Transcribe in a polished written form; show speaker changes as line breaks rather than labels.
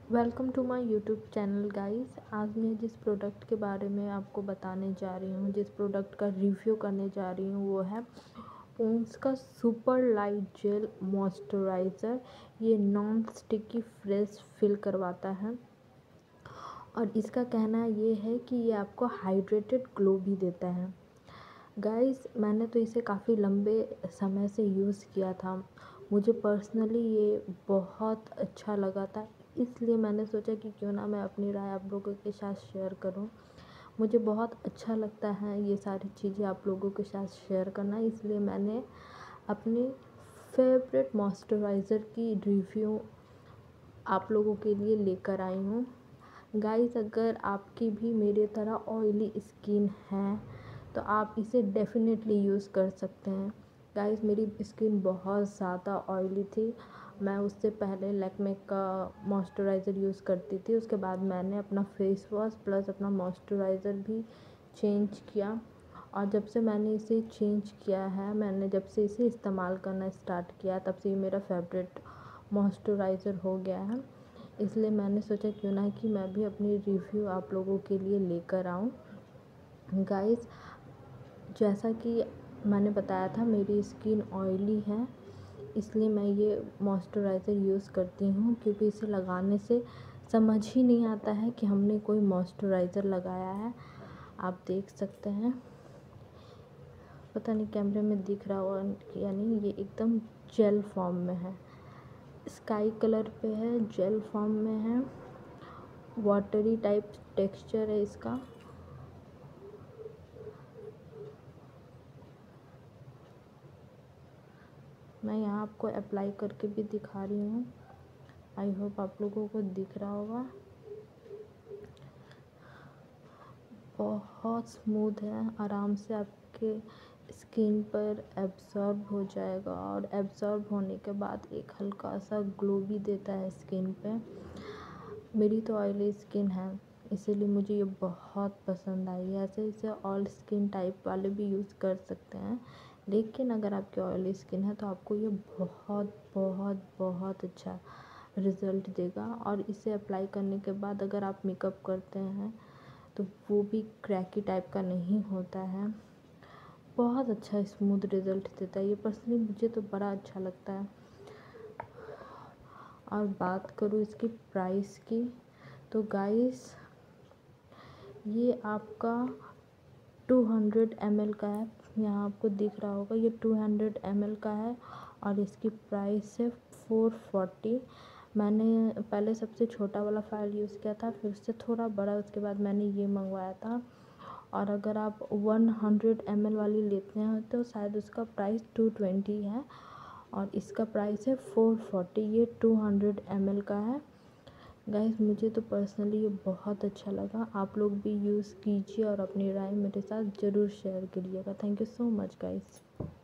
Welcome to my YouTube channel guys. आज मैं जिस प्रोडक्ट के बारे में आपको बताने जा रही हूँ, जिस प्रोडक्ट का रिव्यू करने जा रही हूँ, वो है पॉन्ड्स का सुपर लाइट जेल मॉइस्चराइज़र। ये नॉन स्टिकी फ्रेश फील करवाता है और इसका कहना ये है कि ये आपको हाइड्रेटेड ग्लो भी देता है। गाइस, मैंने तो इसे काफ़ी लंबे समय से यूज़ किया था। मुझे पर्सनली ये बहुत अच्छा लगा था, इसलिए मैंने सोचा कि क्यों ना मैं अपनी राय आप लोगों के साथ शेयर करूं। मुझे बहुत अच्छा लगता है ये सारी चीज़ें आप लोगों के साथ शेयर करना, इसलिए मैंने अपनी फेवरेट मॉइस्चराइज़र की रिव्यू आप लोगों के लिए लेकर आई हूँ। गाइस, अगर आपकी भी मेरे तरह ऑयली स्किन है तो आप इसे डेफिनेटली यूज़ कर सकते हैं। गाइस, मेरी स्किन बहुत ज़्यादा ऑयली थी। मैं उससे पहले लैक्मे का मॉइस्चराइज़र यूज़ करती थी। उसके बाद मैंने अपना फेस वॉश प्लस अपना मॉइस्चराइज़र भी चेंज किया, और जब से मैंने इसे चेंज किया है, मैंने जब से इसे इस्तेमाल करना स्टार्ट किया, तब से ये मेरा फेवरेट मॉइस्चराइज़र हो गया है। इसलिए मैंने सोचा क्यों ना कि मैं भी अपनी रिव्यू आप लोगों के लिए लेकर आऊँ। गाइस, जैसा कि मैंने बताया था, मेरी स्किन ऑयली है, इसलिए मैं ये मॉइस्चराइज़र यूज़ करती हूँ, क्योंकि इसे लगाने से समझ ही नहीं आता है कि हमने कोई मॉइस्चराइज़र लगाया है। आप देख सकते हैं, पता नहीं कैमरे में दिख रहा हो या नहीं, ये एकदम जेल फॉर्म में है, स्काई कलर पे है, जेल फॉर्म में है, वाटरी टाइप टेक्सचर है इसका। मैं यहाँ आपको अप्लाई करके भी दिखा रही हूँ। आई होप आप लोगों को दिख रहा होगा। बहुत स्मूथ है, आराम से आपके स्किन पर एब्ज़ॉर्ब हो जाएगा, और एब्ज़ॉर्ब होने के बाद एक हल्का सा ग्लो भी देता है स्किन पे। मेरी तो ऑयली स्किन है, इसीलिए मुझे ये बहुत पसंद आई है। ऐसे इसे ऑल स्किन टाइप वाले भी यूज़ कर सकते हैं, लेकिन अगर आपकी ऑयली स्किन है तो आपको ये बहुत बहुत बहुत अच्छा रिज़ल्ट देगा। और इसे अप्लाई करने के बाद अगर आप मेकअप करते हैं तो वो भी क्रैकी टाइप का नहीं होता है। बहुत अच्छा स्मूथ रिज़ल्ट देता है ये, पर्सनली मुझे तो बड़ा अच्छा लगता है। और बात करूँ इसकी प्राइस की, तो गाइस ये आपका 200 ml का है। यहाँ आपको दिख रहा होगा, ये 200 ml का है और इसकी प्राइस है 440। मैंने पहले सबसे छोटा वाला फाइल यूज़ किया था, फिर उससे थोड़ा बड़ा, उसके बाद मैंने ये मंगवाया था। और अगर आप 100 ml वाली लेते हैं तो शायद उसका प्राइस 220 है, और इसका प्राइस है 440। ये 200 ml का है। गाइस, मुझे तो पर्सनली ये बहुत अच्छा लगा। आप लोग भी यूज़ कीजिए और अपनी राय मेरे साथ ज़रूर शेयर करिएगा। Thank you so much guys.